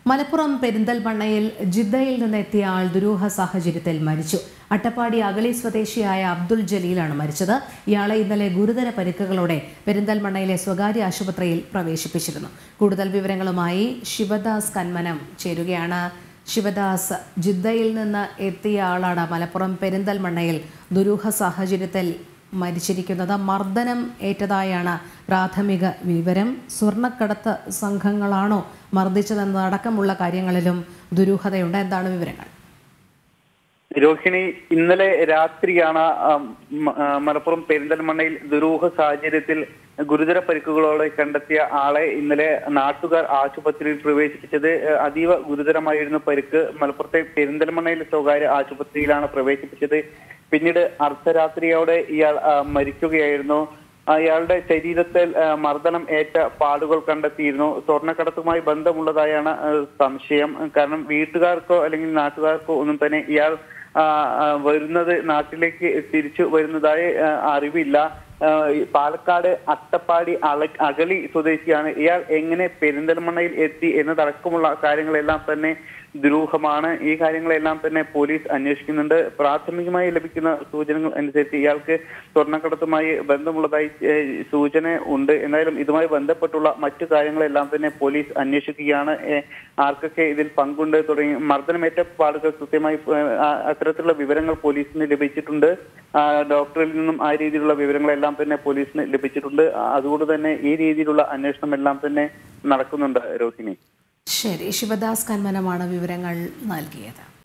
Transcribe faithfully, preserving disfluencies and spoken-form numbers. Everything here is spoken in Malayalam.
മലപ്പുറം പെരിന്തൽമണ്ണയിൽ ജിദ്ദയിൽ നിന്നെത്തിയ ആൾ ദുരൂഹ സാഹചര്യത്തിൽ മരിച്ചു. അട്ടപ്പാടി അഗളി സ്വദേശിയായ അബ്ദുൽ ജലീലാണ് മരിച്ചത്. ഇയാളെ ഇന്നലെ ഗുരുതര പരിക്കുകളോടെ പെരിന്തൽമണ്ണയിലെ സ്വകാര്യ ആശുപത്രിയിൽ പ്രവേശിപ്പിച്ചിരുന്നു. കൂടുതൽ വിവരങ്ങളുമായി ശിവദാസ് കന്മനം ചേരുകയാണ്. ശിവദാസ്, ജിദ്ദയിൽ നിന്ന് എത്തിയ ആളാണ് മലപ്പുറം പെരിന്തൽമണ്ണയിൽ ദുരൂഹ സാഹചര്യത്തിൽ മരിച്ചിരിക്കുന്നത്. മർദ്ദനം ഏറ്റതായാണ് പ്രാഥമിക വിവരം. സ്വർണ്ണക്കടത്ത് സംഘങ്ങളാണോ മർദ്ദിച്ചതെന്നതടക്കമുള്ള കാര്യങ്ങളിലും ദുരൂഹതയുണ്ട്. എന്താണ് വിവരങ്ങൾ? രോഹിണി, ഇന്നലെ രാത്രിയാണ് മലപ്പുറം പെരിന്തൽമണ്ണയിൽ ദുരൂഹ സാഹചര്യത്തിൽ ഗുരുതര പരിക്കുകളോടെ കണ്ടെത്തിയ ആളെ ഇന്നലെ നാട്ടുകാർ ആശുപത്രിയിൽ പ്രവേശിപ്പിച്ചത്. അതീവ ഗുരുതരമായിരുന്നു പരിക്ക്. മലപ്പുറത്തെ പെരിന്തൽമണ്ണയിലെ സ്വകാര്യ ആശുപത്രിയിലാണ് പ്രവേശിപ്പിച്ചത്. പിന്നീട് അർദ്ധരാത്രിയോടെ ഇയാൾ മരിക്കുകയായിരുന്നു. അയാളുടെ ശരീരത്തിൽ മർദ്ദനം ഏറ്റ പാടുകൾ കണ്ടെത്തിയിരുന്നു. സ്വർണ്ണക്കടത്തുമായി ബന്ധമുള്ളതായാണ് സംശയം. കാരണം വീട്ടുകാർക്കോ അല്ലെങ്കിൽ നാട്ടുകാർക്കോ ഒന്നും തന്നെ ഇയാൾ വരുന്നത് നാട്ടിലേക്ക് തിരിച്ചു വരുന്നതായി അറിവില്ല. പാലക്കാട് അട്ടപ്പാടി അള അഗളി സ്വദേശിയാണ് ഇയാൾ. എങ്ങനെ പെരിന്തൽമണ്ണയിൽ എത്തി എന്നതടക്കമുള്ള കാര്യങ്ങളെല്ലാം തന്നെ ദുരൂഹമാണ്. ഈ കാര്യങ്ങളെല്ലാം തന്നെ പോലീസ് അന്വേഷിക്കുന്നുണ്ട്. പ്രാഥമികമായി ലഭിക്കുന്ന സൂചനകൾ അനുസരിച്ച് ഇയാൾക്ക് സ്വർണ്ണക്കടത്തുമായി ബന്ധമുള്ളതായി സൂചന ഉണ്ട്. എന്തായാലും ഇതുമായി ബന്ധപ്പെട്ടുള്ള മറ്റു കാര്യങ്ങളെല്ലാം തന്നെ പോലീസ് അന്വേഷിക്കുകയാണ്. ആർക്കൊക്കെ ഇതിൽ പങ്കുണ്ട് തുടങ്ങി മർദ്ദനമേറ്റ പാടുകൾ കൃത്യമായി അത്തരത്തിലുള്ള വിവരങ്ങൾ പോലീസിന് ലഭിച്ചിട്ടുണ്ട്. ഡോക്ടറിൽ നിന്നും ആ രീതിയിലുള്ള വിവരങ്ങളെല്ലാം തന്നെ പോലീസിന് ലഭിച്ചിട്ടുണ്ട്. അതുകൊണ്ട് തന്നെ ഈ രീതിയിലുള്ള അന്വേഷണം എല്ലാം തന്നെ നടക്കുന്നുണ്ട്. രോഹിണി, ശരി. ശിവദാസ് കന്മനമാണ് വിവരങ്ങൾ നൽകിയത്.